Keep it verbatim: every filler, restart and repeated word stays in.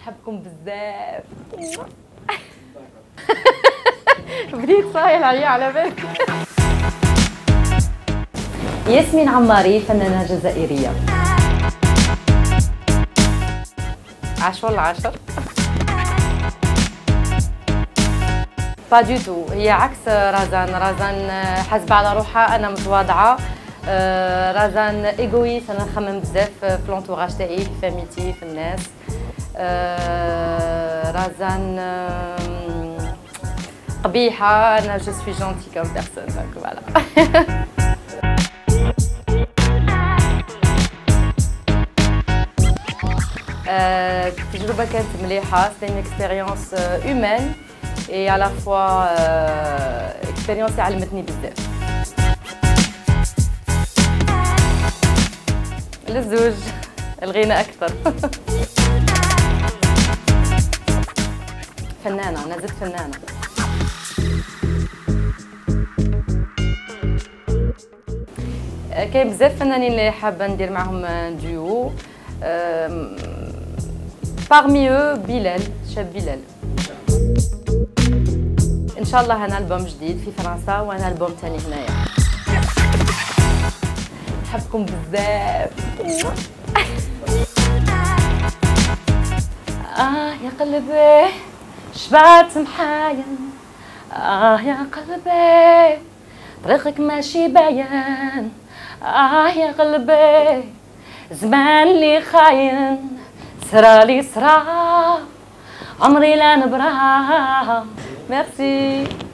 نحبكم بزاف. بديت صايل عليا على بالك. ياسمين عماري فنانة جزائرية. عشر العشر. با دو تو، هي عكس رزان. رزان حاسبة على روحها، أنا متواضعة. رزان ايغويست، أنا نخمم بزاف في لونتوراج تاعي، في فاميتي، في الناس. رزان قبيحة، أنا جو سوي جونتي كوم بيرسون، دونك فوالا. التجربة كانت مليحة، سيتي اون اكسبيريونس هيومان اي على فوا اكسبيريونس علمتني بزاف. للزوج الغينا أكثر. فنانة، أنا زدت فنانة. كاين بزاف فنانين اللي حابة ندير معهم ديو. parmi eux بلال، شاب بلال. إن شاء الله أنا ألبوم جديد في فرنسا وأنا ألبوم تاني هنايا. نحبكم بزاف. آه يا قلبي شبعت محاين. آه يا قلبي طريقك ماشي باين. آه يا قلبي زمان لي خاين. سرالي سرا عمري لا نبرا. ميرسي.